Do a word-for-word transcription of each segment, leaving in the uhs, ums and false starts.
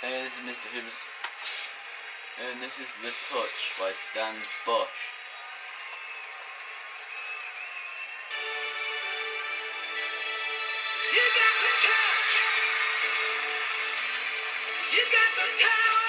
Hey, this is Mister Phoebus, and this is The Touch by Stan Bush. You got the touch. You got the power.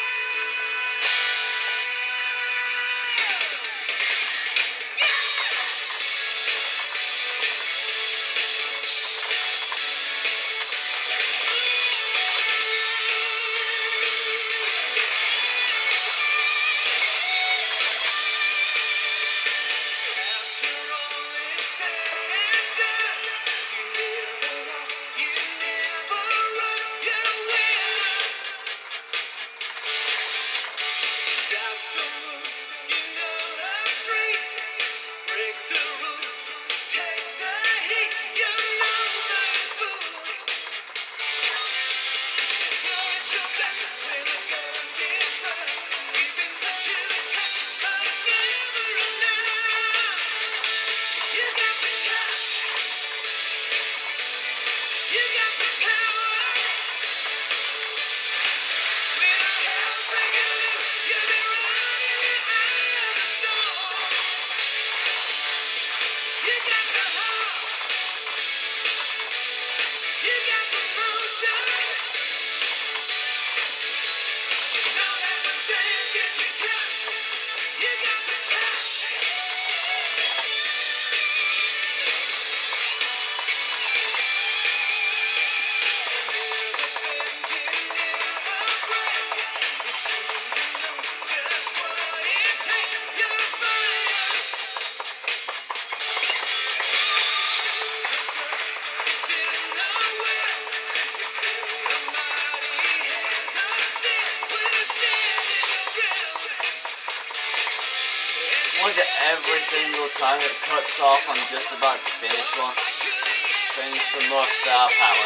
Why is it every single time it cuts off, I'm just about to finish one? Finish for more star power.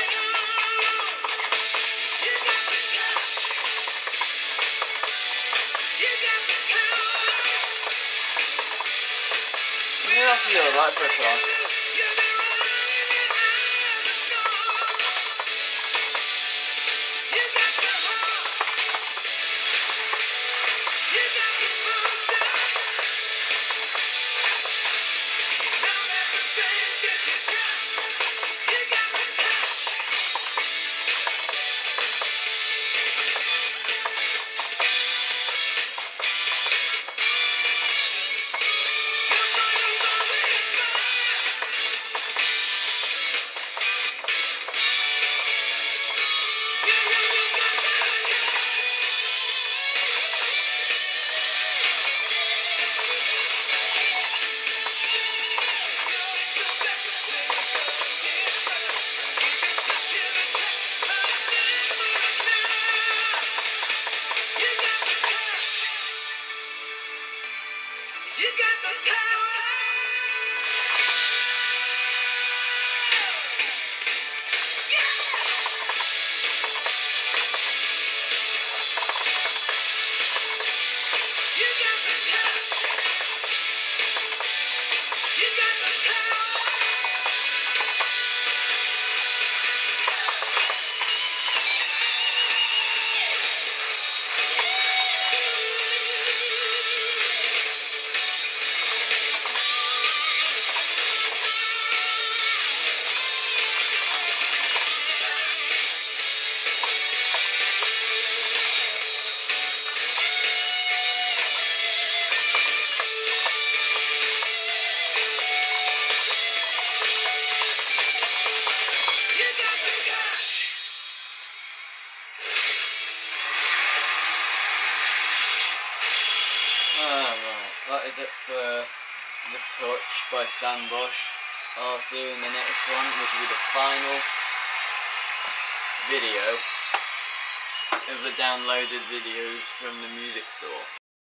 I mean, that's really alright for a song. You got the power. Yeah. You got the touch. You got the power. Alright, that is it for The Touch by Stan Bush. I'll see you in the next one, which will be the final video of the downloaded videos from the music store.